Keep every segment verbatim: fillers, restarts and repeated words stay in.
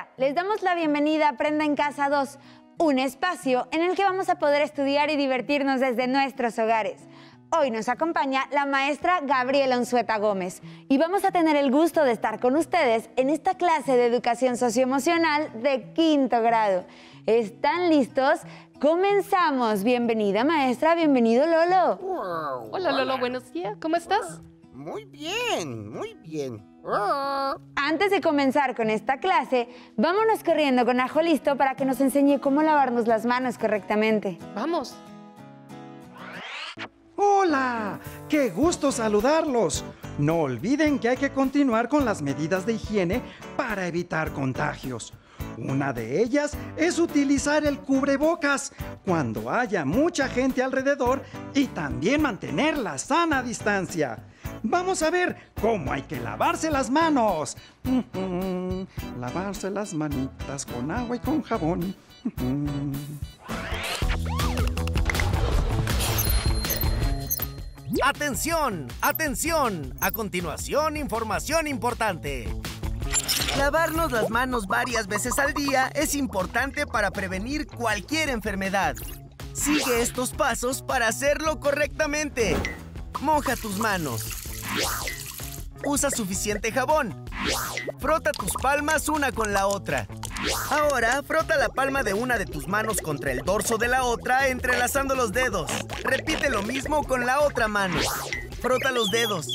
Hola, les damos la bienvenida a Aprenda en Casa dos, un espacio en el que vamos a poder estudiar y divertirnos desde nuestros hogares. Hoy nos acompaña la maestra Gabriela Unzueta Gómez y vamos a tener el gusto de estar con ustedes en esta clase de educación socioemocional de quinto grado. ¿Están listos? ¡Comenzamos! Bienvenida, maestra. Bienvenido, Lolo. Wow, hola, hola, Lolo. Buenos días. ¿Cómo estás? Muy bien, muy bien. Antes de comenzar con esta clase, vámonos corriendo con Ajo listo para que nos enseñe cómo lavarnos las manos correctamente. Vamos. ¡Hola! ¡Qué gusto saludarlos! No olviden que hay que continuar con las medidas de higiene para evitar contagios. Una de ellas es utilizar el cubrebocas cuando haya mucha gente alrededor y también mantener la sana distancia. Vamos a ver cómo hay que lavarse las manos. Lavarse las manitas con agua y con jabón. ¡Atención! ¡Atención! A continuación, información importante. Lavarnos las manos varias veces al día es importante para prevenir cualquier enfermedad. Sigue estos pasos para hacerlo correctamente. Moja tus manos. Usa suficiente jabón. Frota tus palmas una con la otra. Ahora, frota la palma de una de tus manos contra el dorso de la otra, entrelazando los dedos. Repite lo mismo con la otra mano. Frota los dedos.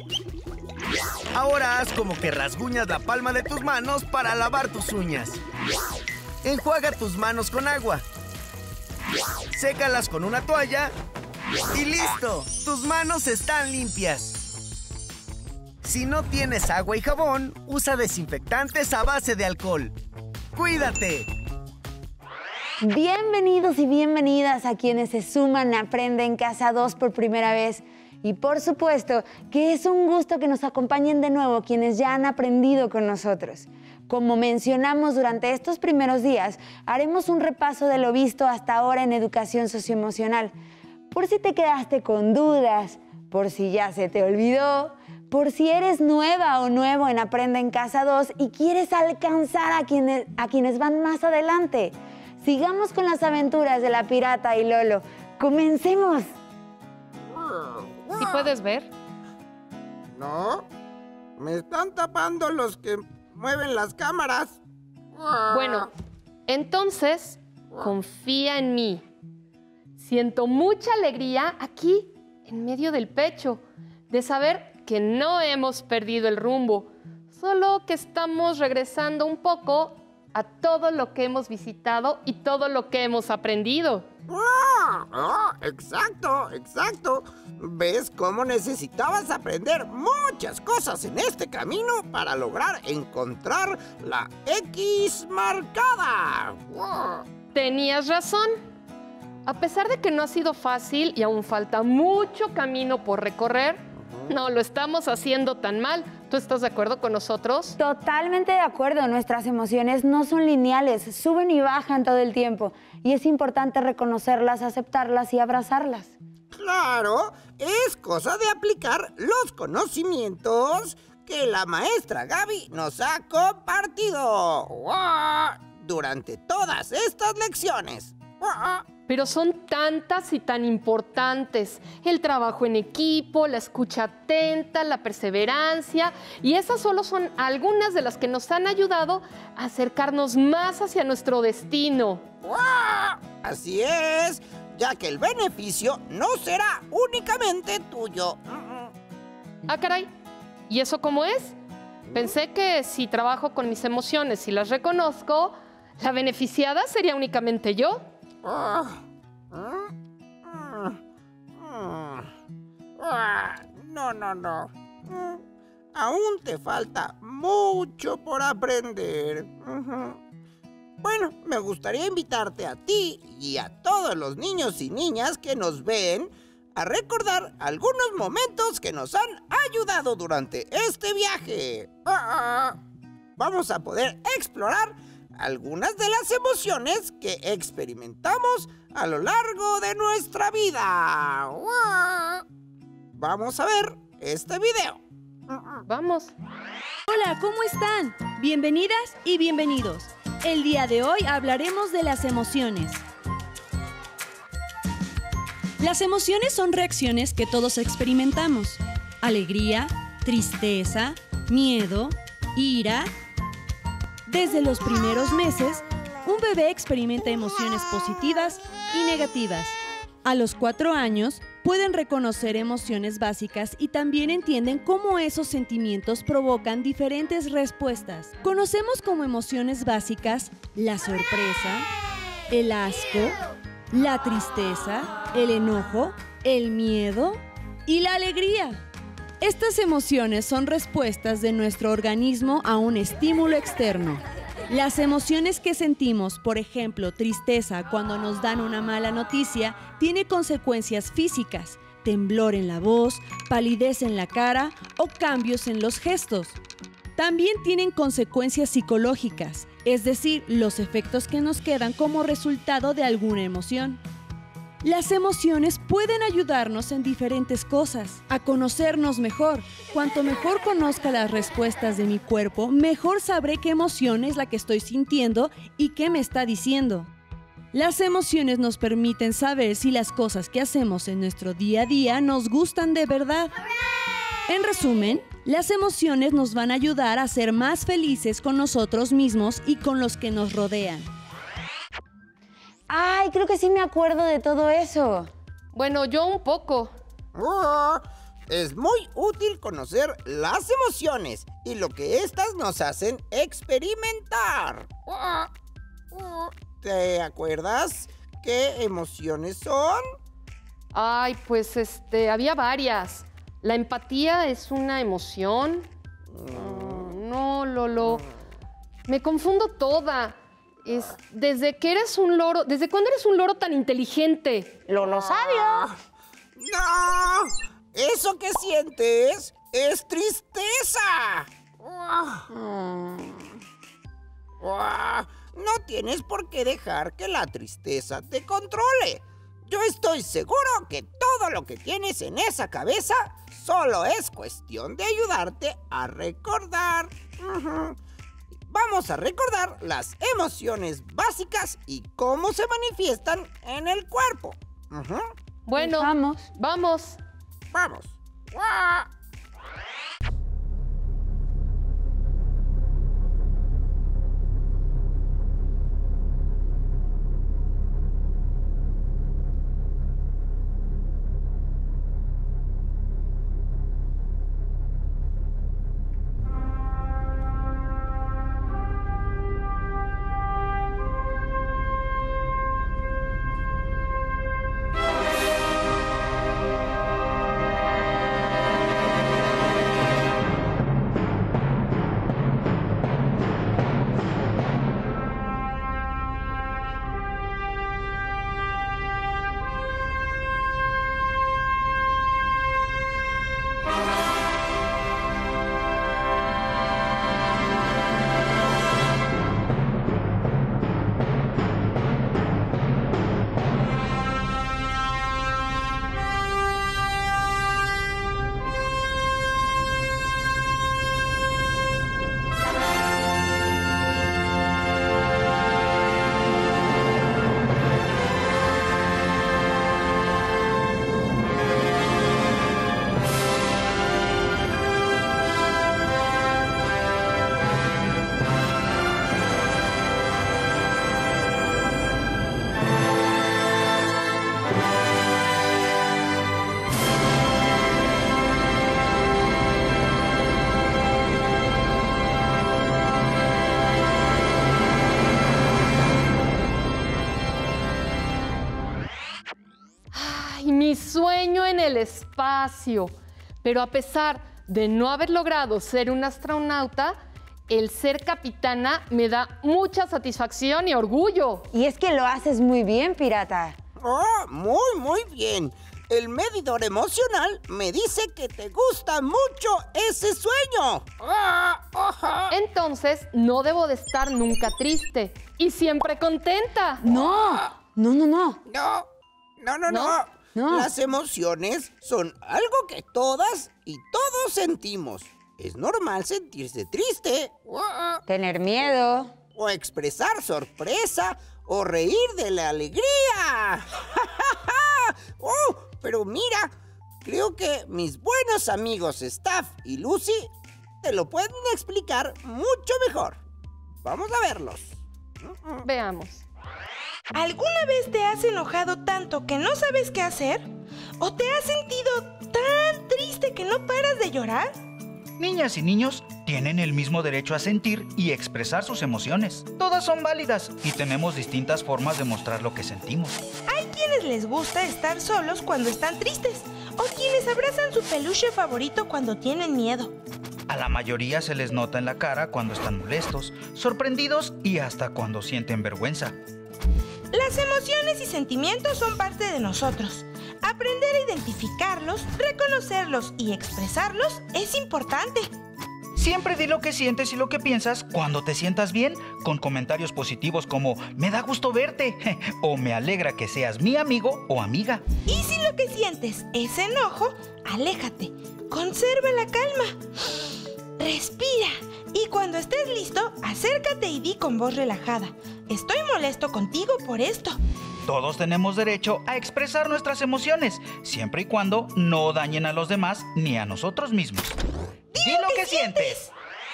Ahora haz como que rasguñas la palma de tus manos para lavar tus uñas. Enjuaga tus manos con agua. Sécalas con una toalla. Y listo, tus manos están limpias. Si no tienes agua y jabón, usa desinfectantes a base de alcohol. ¡Cuídate! Bienvenidos y bienvenidas a quienes se suman a Aprende en Casa dos por primera vez. Y por supuesto que es un gusto que nos acompañen de nuevo quienes ya han aprendido con nosotros. Como mencionamos durante estos primeros días, haremos un repaso de lo visto hasta ahora en educación socioemocional. Por si te quedaste con dudas, por si ya se te olvidó, por si eres nueva o nuevo en Aprende en Casa dos y quieres alcanzar a quienes, a quienes van más adelante. Sigamos con las aventuras de la pirata y Lolo. ¡Comencemos! ¿Sí puedes ver? No, me están tapando los que mueven las cámaras. Bueno, entonces, confía en mí. Siento mucha alegría aquí, en medio del pecho, de saber que no hemos perdido el rumbo, solo que estamos regresando un poco a todo lo que hemos visitado y todo lo que hemos aprendido. Ah, ah, exacto, exacto. ¿Ves cómo necesitabas aprender muchas cosas en este camino para lograr encontrar la X marcada? Ah. Tenías razón. A pesar de que no ha sido fácil y aún falta mucho camino por recorrer, no lo estamos haciendo tan mal. ¿Tú estás de acuerdo con nosotros? Totalmente de acuerdo. Nuestras emociones no son lineales, suben y bajan todo el tiempo. Y es importante reconocerlas, aceptarlas y abrazarlas. Claro, es cosa de aplicar los conocimientos que la maestra Gaby nos ha compartido ¡Uah! Durante todas estas lecciones. ¡Uah! Pero son tantas y tan importantes. El trabajo en equipo, la escucha atenta, la perseverancia. Y esas solo son algunas de las que nos han ayudado a acercarnos más hacia nuestro destino. ¡Uah! Así es, ya que el beneficio no será únicamente tuyo. Ah, caray. ¿Y eso cómo es? Pensé que si trabajo con mis emociones y las reconozco, la beneficiada sería únicamente yo. No, no, no. Aún te falta mucho por aprender. Bueno, me gustaría invitarte a ti y a todos los niños y niñas que nos ven a recordar algunos momentos que nos han ayudado durante este viaje. Vamos a poder explorar algunas de las emociones que experimentamos a lo largo de nuestra vida. Vamos a ver este video. Vamos. Hola, ¿cómo están? Bienvenidas y bienvenidos. El día de hoy hablaremos de las emociones. Las emociones son reacciones que todos experimentamos. Alegría, tristeza, miedo, ira. Desde los primeros meses, un bebé experimenta emociones positivas y negativas. A los cuatro años, pueden reconocer emociones básicas y también entienden cómo esos sentimientos provocan diferentes respuestas. Conocemos como emociones básicas la sorpresa, el asco, la tristeza, el enojo, el miedo y la alegría. Estas emociones son respuestas de nuestro organismo a un estímulo externo. Las emociones que sentimos, por ejemplo, tristeza cuando nos dan una mala noticia, tiene consecuencias físicas, temblor en la voz, palidez en la cara o cambios en los gestos. También tienen consecuencias psicológicas, es decir, los efectos que nos quedan como resultado de alguna emoción. Las emociones pueden ayudarnos en diferentes cosas, a conocernos mejor. Cuanto mejor conozca las respuestas de mi cuerpo, mejor sabré qué emoción es la que estoy sintiendo y qué me está diciendo. Las emociones nos permiten saber si las cosas que hacemos en nuestro día a día nos gustan de verdad. En resumen, las emociones nos van a ayudar a ser más felices con nosotros mismos y con los que nos rodean. Ay, creo que sí me acuerdo de todo eso. Bueno, yo un poco. Oh, es muy útil conocer las emociones y lo que éstas nos hacen experimentar. Oh, oh. ¿Te acuerdas qué emociones son? Ay, pues este, había varias. La empatía es una emoción. Oh, no, Lolo. Me confundo toda. Es desde que eres un loro, ¿desde cuándo eres un loro tan inteligente? Lolo sabio. ¡No! Eso que sientes es tristeza. No tienes por qué dejar que la tristeza te controle. Yo estoy seguro que todo lo que tienes en esa cabeza solo es cuestión de ayudarte a recordar. Uh-huh. Vamos a recordar las emociones básicas y cómo se manifiestan en el cuerpo. Uh-huh. Bueno, vamos. Vamos. Vamos. Mi sueño en el espacio. Pero a pesar de no haber logrado ser un astronauta, el ser capitana me da mucha satisfacción y orgullo. Y es que lo haces muy bien, pirata. Oh, muy, muy bien. El medidor emocional me dice que te gusta mucho ese sueño. Entonces, no debo de estar nunca triste y siempre contenta. No, no, no, no. No, no, no, no. No. No. Las emociones son algo que todas y todos sentimos. Es normal sentirse triste. Tener miedo. o expresar sorpresa, o reír de la alegría. ¡Oh! Pero mira, creo que mis buenos amigos Staff y Lucy te lo pueden explicar mucho mejor. Vamos a verlos. Veamos. ¿Alguna vez te has enojado tanto que no sabes qué hacer? ¿O te has sentido tan triste que no paras de llorar? Niñas y niños tienen el mismo derecho a sentir y expresar sus emociones. Todas son válidas y tenemos distintas formas de mostrar lo que sentimos. Hay quienes les gusta estar solos cuando están tristes, o quienes abrazan su peluche favorito cuando tienen miedo. A la mayoría se les nota en la cara cuando están molestos, sorprendidos y hasta cuando sienten vergüenza. Las emociones y sentimientos son parte de nosotros. Aprender a identificarlos, reconocerlos y expresarlos es importante. Siempre di lo que sientes y lo que piensas cuando te sientas bien, con comentarios positivos como me da gusto verte o me alegra que seas mi amigo o amiga. Y si lo que sientes es enojo, aléjate. Conserva la calma. Respira. Y cuando estés listo, acércate y di con voz relajada: estoy molesto contigo por esto. Todos tenemos derecho a expresar nuestras emociones, siempre y cuando no dañen a los demás ni a nosotros mismos. ¡Di lo que sientes!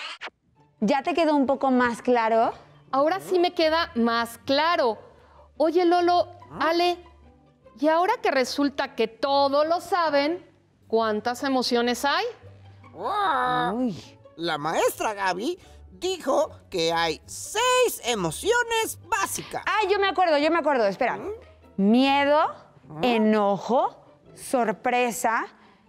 ¿Ya te quedó un poco más claro? Ahora sí me queda más claro. Oye, Lolo, Ale, y ahora que resulta que todos lo saben, ¿cuántas emociones hay? ¡Wow! Uy. La maestra Gaby dijo que hay seis emociones básicas. Ah, yo me acuerdo, yo me acuerdo. Espera. Miedo, enojo, sorpresa,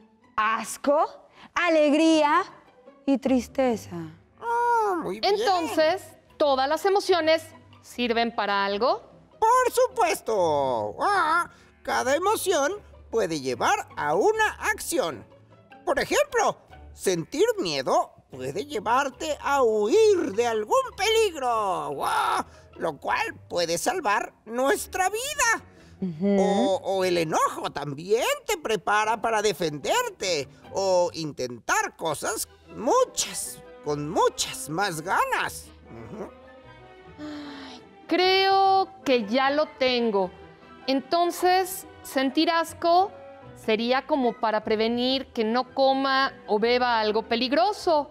asco, alegría y tristeza. Ah, muy bien. Entonces, ¿todas las emociones sirven para algo? ¡Por supuesto! Ah, cada emoción puede llevar a una acción. Por ejemplo, sentir miedo puede llevarte a huir de algún peligro, ¡wow!, lo cual puede salvar nuestra vida. Uh-huh. o, o el enojo también te prepara para defenderte o intentar cosas muchas, con muchas más ganas. Uh-huh. Ay, creo que ya lo tengo. Entonces, sentir asco sería como para prevenir que no coma o beba algo peligroso.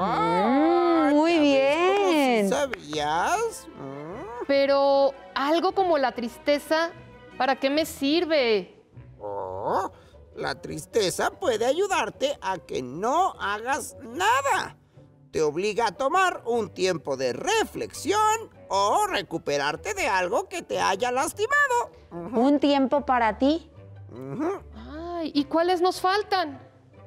Wow, mm, muy bien. ¿Sí sabías? Mm. Pero algo como la tristeza, ¿para qué me sirve? Oh, la tristeza puede ayudarte a que no hagas nada. Te obliga a tomar un tiempo de reflexión o recuperarte de algo que te haya lastimado. Uh-huh. ¿Un tiempo para ti? Uh-huh. Ay, ¿y cuáles nos faltan?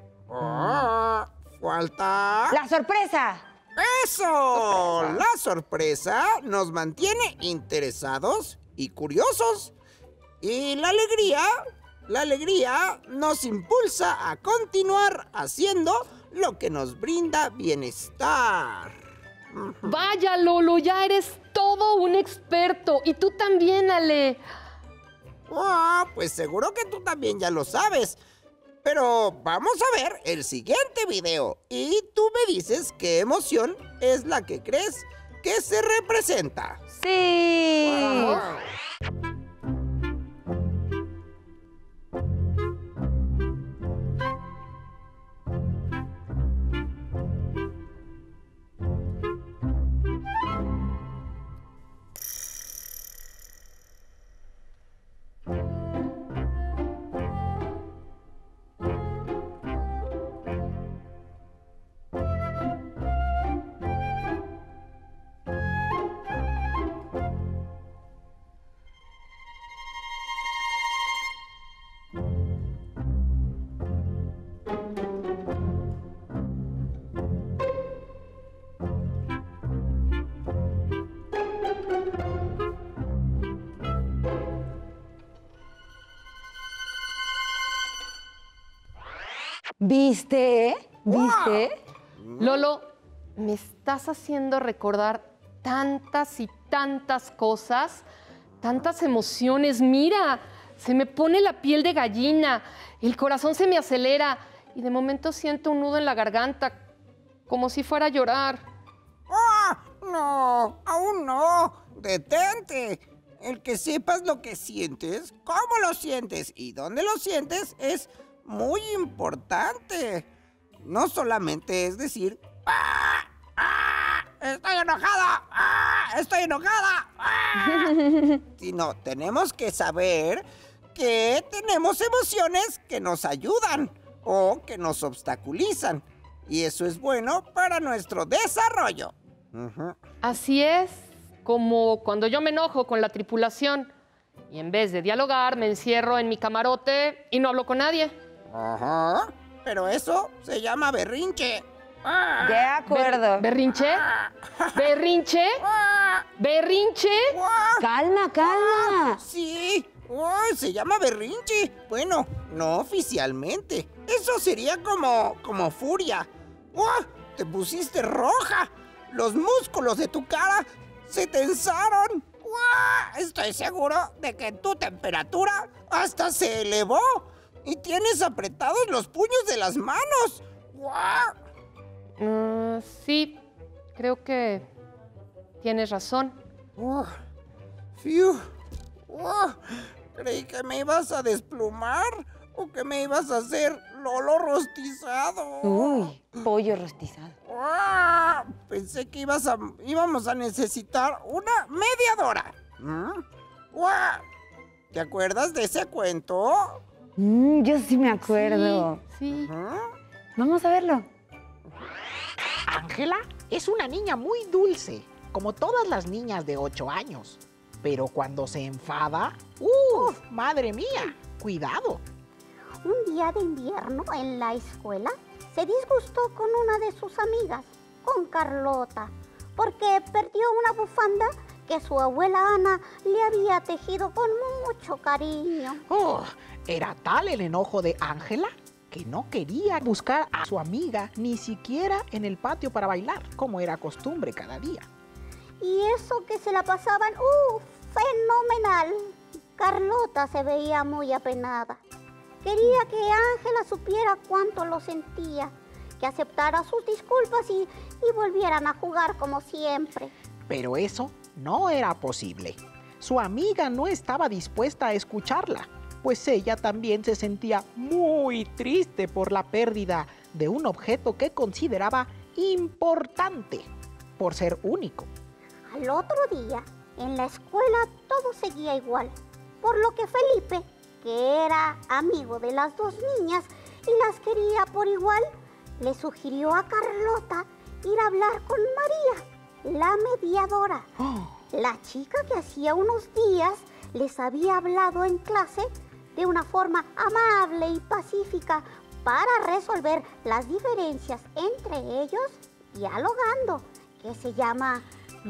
Oh, falta... ¡La sorpresa! ¡Eso! La sorpresa nos mantiene interesados y curiosos. Y la alegría, la alegría nos impulsa a continuar haciendo lo que nos brinda bienestar. Vaya, Lolo, ya eres todo un experto. Y tú también, Ale. Oh, pues seguro que tú también ya lo sabes. Pero vamos a ver el siguiente video y tú me dices qué emoción es la que crees que se representa. ¡Sí! Wow. ¿Viste? ¿Viste? Wow. Lolo, me estás haciendo recordar tantas y tantas cosas, tantas emociones. Mira, se me pone la piel de gallina, el corazón se me acelera y de momento siento un nudo en la garganta, como si fuera a llorar. ¡Ah! No, aún no. Detente. El que sepas lo que sientes, cómo lo sientes y dónde lo sientes es muy importante. No solamente es decir, ¡ah! ¡Ah! ¡Estoy enojada! ¡Ah! ¡Estoy enojada! ¡Ah! Sino tenemos que saber que tenemos emociones que nos ayudan o que nos obstaculizan. Y eso es bueno para nuestro desarrollo. Uh-huh. Así es, como cuando yo me enojo con la tripulación y en vez de dialogar me encierro en mi camarote y no hablo con nadie. Ajá, pero eso se llama berrinche. De acuerdo. Ber- ¿Berrinche? ¿Berrinche? ¿Berrinche? Calma, calma. Sí, oh, se llama berrinche. Bueno, no oficialmente. Eso sería como, como furia. Oh, te pusiste roja. Los músculos de tu cara se tensaron. Oh, estoy seguro de que tu temperatura hasta se elevó. Y tienes apretados los puños de las manos. Oh. Uh, sí, creo que tienes razón. Oh, fiu. Oh, creí que me ibas a desplumar o que me ibas a hacer lolo rostizado. Uy, pollo rostizado. Oh, pensé que ibas a, íbamos a necesitar una mediadora. ¿Mm? Oh, ¿te acuerdas de ese cuento? Mm, yo sí me acuerdo. Sí. sí. ¿Mm? Vamos a verlo. Ángela es una niña muy dulce, como todas las niñas de ocho años. Pero cuando se enfada, ¡uf! ¡Madre mía! ¡Cuidado! Un día de invierno en la escuela se disgustó con una de sus amigas, con Carlota, porque perdió una bufanda que su abuela Ana le había tejido con mucho cariño. Oh, era tal el enojo de Ángela que no quería buscar a su amiga ni siquiera en el patio para bailar, como era costumbre cada día. Y eso que se la pasaban, ¡uh! ¡Fenomenal! Carlota se veía muy apenada. Quería que Ángela supiera cuánto lo sentía, que aceptara sus disculpas y, y volvieran a jugar como siempre. Pero eso no era posible. Su amiga no estaba dispuesta a escucharla, pues ella también se sentía muy triste por la pérdida de un objeto que consideraba importante por ser único. Al otro día, en la escuela todo seguía igual, por lo que Felipe, que era amigo de las dos niñas y las quería por igual, le sugirió a Carlota ir a hablar con María, la mediadora. Oh. La chica que hacía unos días les había hablado en clase de una forma amable y pacífica para resolver las diferencias entre ellos, dialogando, que se llama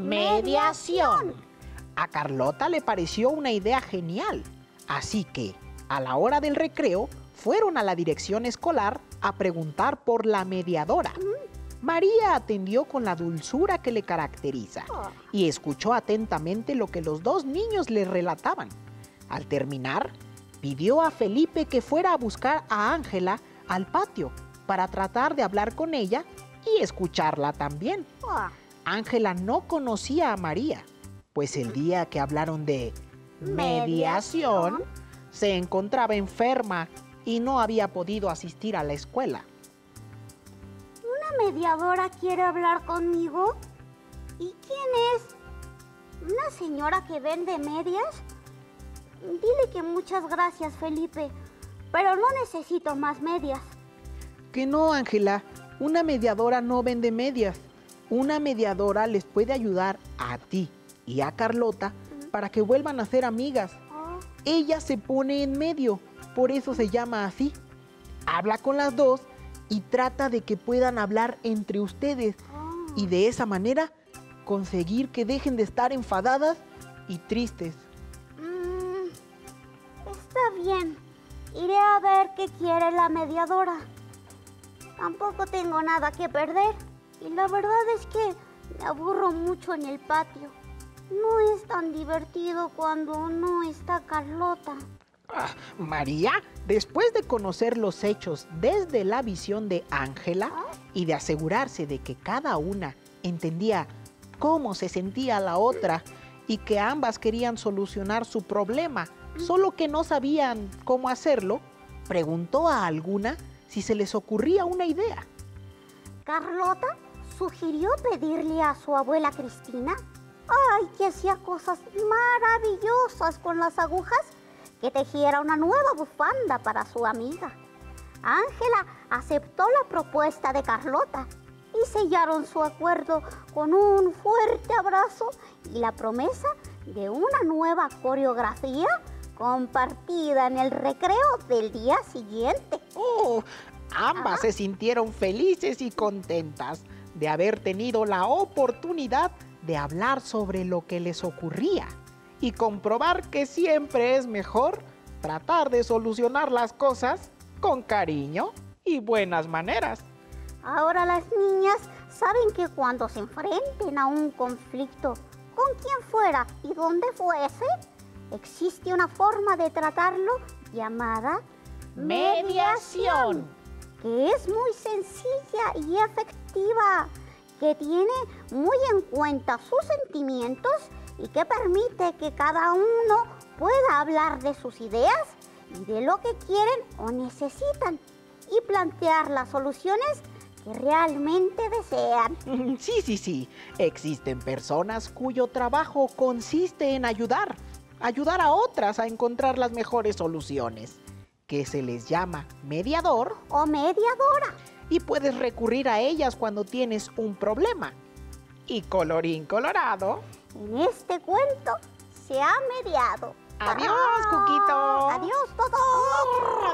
mediación. A Carlota le pareció una idea genial, así que a la hora del recreo fueron a la dirección escolar a preguntar por la mediadora. Mm. María atendió con la dulzura que le caracteriza oh. y escuchó atentamente lo que los dos niños le relataban. Al terminar, pidió a Felipe que fuera a buscar a Ángela al patio para tratar de hablar con ella y escucharla también. Ángela no conocía a María, pues el día que hablaron de mediación, se encontraba enferma y no había podido asistir a la escuela. ¿Una mediadora quiere hablar conmigo? ¿Y quién es? ¿Una señora que vende medias? Dile que muchas gracias, Felipe, pero no necesito más medias. Que no, Ángela, una mediadora no vende medias. Una mediadora les puede ayudar a ti y a Carlota ¿Mm? para que vuelvan a ser amigas. Oh. Ella se pone en medio, por eso se llama así. Habla con las dos y trata de que puedan hablar entre ustedes oh. y de esa manera conseguir que dejen de estar enfadadas y tristes. Mm, está bien, iré a ver qué quiere la mediadora. Tampoco tengo nada que perder y la verdad es que me aburro mucho en el patio. No es tan divertido cuando no está Carlota. Ah, María, después de conocer los hechos desde la visión de Ángela ¿Ah? y de asegurarse de que cada una entendía cómo se sentía la otra y que ambas querían solucionar su problema, solo que no sabían cómo hacerlo, preguntó a alguna si se les ocurría una idea. Carlota sugirió pedirle a su abuela Cristina, ay, que hacía cosas maravillosas con las agujas, que tejiera una nueva bufanda para su amiga. Ángela aceptó la propuesta de Carlota y sellaron su acuerdo con un fuerte abrazo y la promesa de una nueva coreografía compartida en el recreo del día siguiente. Oh, ambas Ajá. se sintieron felices y contentas de haber tenido la oportunidad de hablar sobre lo que les ocurría y comprobar que siempre es mejor tratar de solucionar las cosas con cariño y buenas maneras. Ahora las niñas saben que cuando se enfrenten a un conflicto, con quien fuera y donde fuese, existe una forma de tratarlo llamada mediación, que es muy sencilla y efectiva, que tiene muy en cuenta sus sentimientos y que permite que cada uno pueda hablar de sus ideas y de lo que quieren o necesitan y plantear las soluciones que realmente desean. Sí, sí, sí. Existen personas cuyo trabajo consiste en ayudar, ayudar a otras a encontrar las mejores soluciones, que se les llama mediador o mediadora. Y puedes recurrir a ellas cuando tienes un problema. Y colorín colorado, en este cuento se ha mediado. Adiós, Cuquito. Adiós, todos.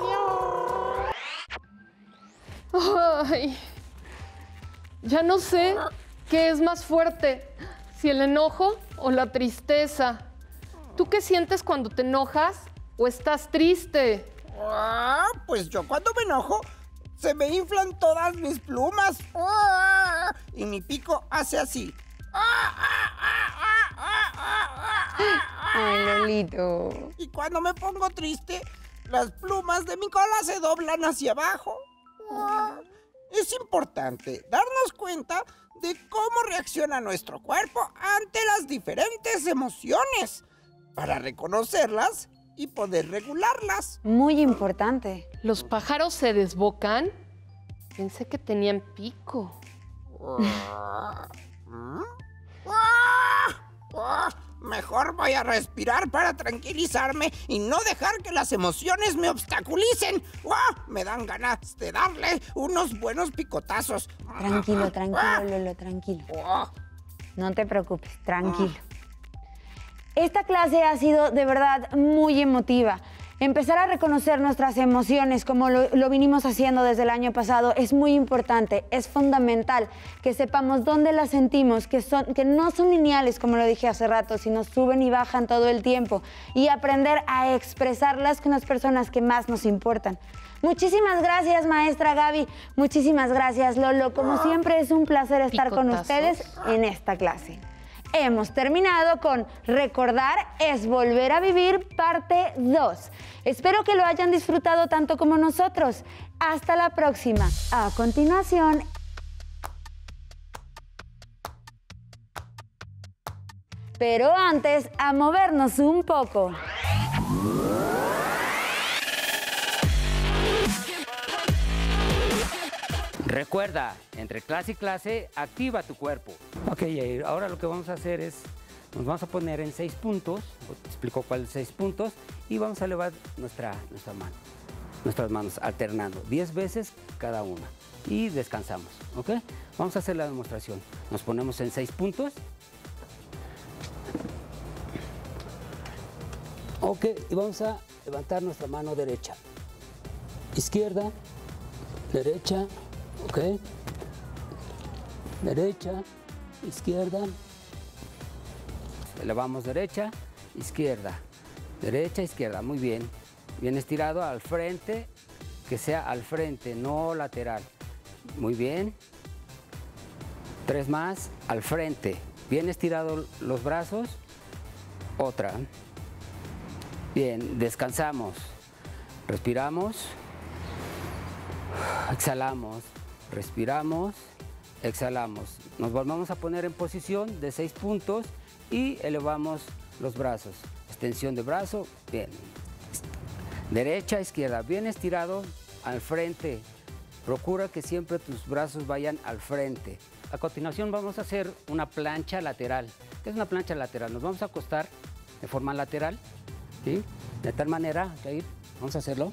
Adiós. Ay, ya no sé qué es más fuerte, si el enojo o la tristeza. ¿Tú qué sientes cuando te enojas o estás triste? Ah, pues yo cuando me enojo se me inflan todas mis plumas. Ah, y mi pico hace así. Ay, Lolito. Y cuando me pongo triste, las plumas de mi cola se doblan hacia abajo. Es importante darnos cuenta de cómo reacciona nuestro cuerpo ante las diferentes emociones para reconocerlas y poder regularlas. Muy importante. ¿Los pájaros se desbocan? Pensé que tenían pico. Mejor voy a respirar para tranquilizarme y no dejar que las emociones me obstaculicen. Me dan ganas de darle unos buenos picotazos. Tranquilo, tranquilo, Lolo, tranquilo. No te preocupes, tranquilo. Esta clase ha sido de verdad muy emotiva. Empezar a reconocer nuestras emociones como lo, lo vinimos haciendo desde el año pasado es muy importante, es fundamental que sepamos dónde las sentimos, que, son, que no son lineales como lo dije hace rato, sino suben y bajan todo el tiempo y aprender a expresarlas con las personas que más nos importan. Muchísimas gracias, maestra Gaby, muchísimas gracias, Lolo. Como siempre es un placer estar con ustedes en esta clase. Hemos terminado con Recordar es volver a vivir, parte dos. Espero que lo hayan disfrutado tanto como nosotros. Hasta la próxima. A continuación... Pero antes, a movernos un poco. Recuerda, entre clase y clase, activa tu cuerpo. Ok, Yair, ahora lo que vamos a hacer es, nos vamos a poner en seis puntos, te explico cuáles seis puntos, y vamos a elevar nuestra, nuestra mano, nuestras manos, alternando, diez veces cada una, y descansamos, ¿ok? Vamos a hacer la demostración. Nos ponemos en seis puntos. Ok, y vamos a levantar nuestra mano derecha, izquierda, derecha, ok, derecha, izquierda, elevamos derecha, izquierda, derecha, izquierda, muy bien, bien estirado al frente, que sea al frente, no lateral, muy bien, tres más, al frente, bien estirado los brazos, otra, bien, descansamos, respiramos, exhalamos, respiramos, exhalamos. Nos volvemos a poner en posición de seis puntos y elevamos los brazos. Extensión de brazo, bien. Derecha, izquierda, bien estirado al frente. Procura que siempre tus brazos vayan al frente. A continuación vamos a hacer una plancha lateral. ¿Qué es una plancha lateral? Nos vamos a acostar de forma lateral, ¿sí? De tal manera, Jair, vamos a hacerlo.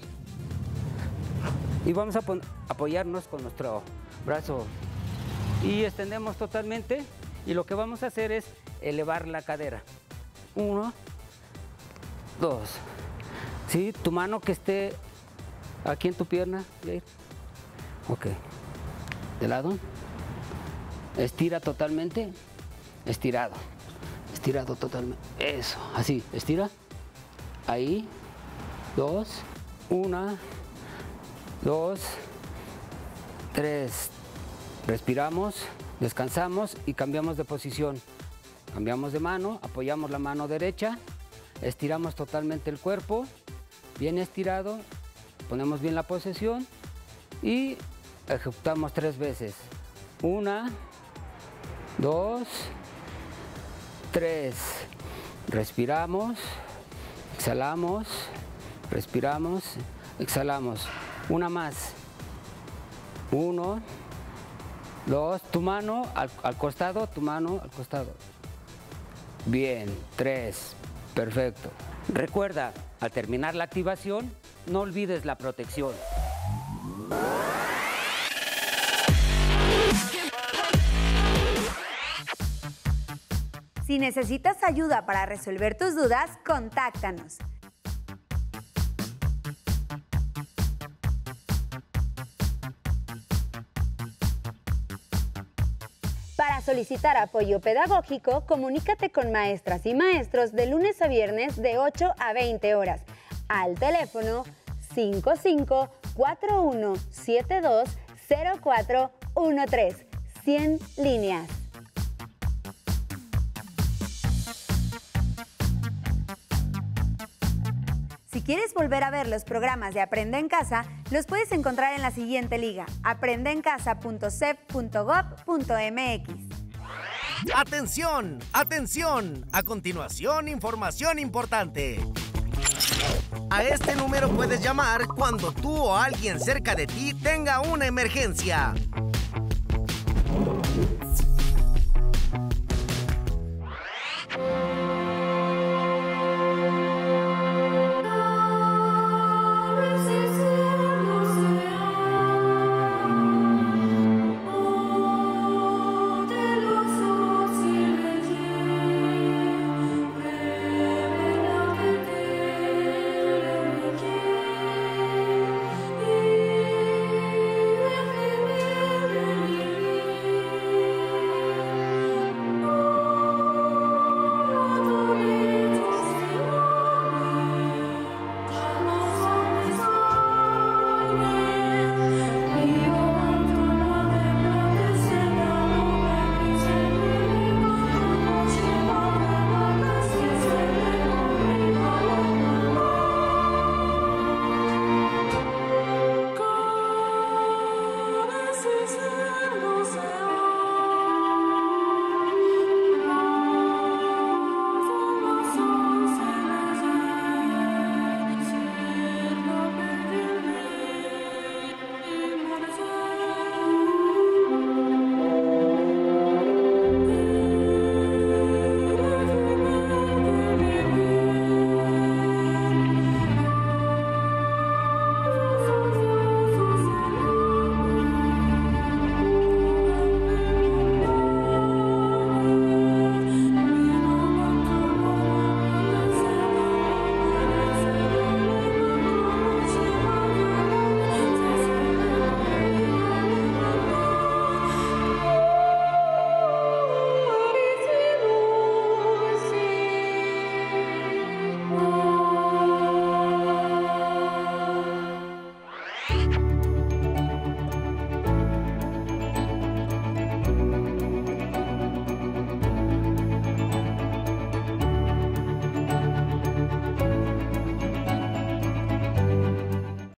Y vamos a apoyarnos con nuestro brazo y extendemos totalmente. Y lo que vamos a hacer es elevar la cadera. Uno, dos. ¿Sí? Tu mano que esté aquí en tu pierna, Jair. Ok. De lado. Estira totalmente. Estirado. Estirado totalmente. Eso. Así. Estira. Ahí. Dos. Una. Dos. Tres. Respiramos. Descansamos y cambiamos de posición. Cambiamos de mano. Apoyamos la mano derecha. Estiramos totalmente el cuerpo. Bien estirado. Ponemos bien la posición. Y ejecutamos tres veces. Una, dos, tres. Respiramos, exhalamos, respiramos, exhalamos. Una más. Uno, dos. Tu mano al, al costado, tu mano al costado. Bien, tres. Perfecto. Recuerda, al terminar la activación, no olvides la protección. Si necesitas ayuda para resolver tus dudas, contáctanos. Para solicitar apoyo pedagógico, comunícate con maestras y maestros de lunes a viernes de ocho a veinte horas al teléfono cinco cinco cuatro uno siete dos cero cuatro uno tres. cien líneas. Si quieres volver a ver los programas de Aprende en Casa, los puedes encontrar en la siguiente liga, aprende en casa punto sep punto gob punto mx. ¡Atención! ¡Atención! A continuación, información importante. A este número puedes llamar cuando tú o alguien cerca de ti tenga una emergencia.